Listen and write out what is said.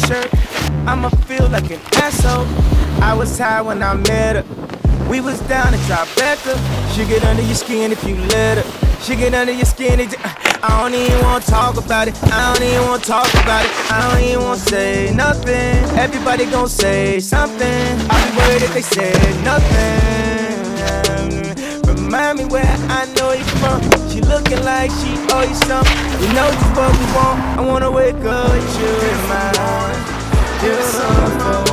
shirt, I'ma feel like an asshole. I was tired when I met her. We was down in Tribeca. She get under your skin if you let her. She get under your skin. I don't even wanna talk about it. I don't even wanna talk about it. I don't even wanna say nothing. Everybody gon' say something. I'll be worried if they said nothing. Remind me where I know you from. She looking like she owe you something. You know just what we want. I wanna wake up with you in my arms. Just something for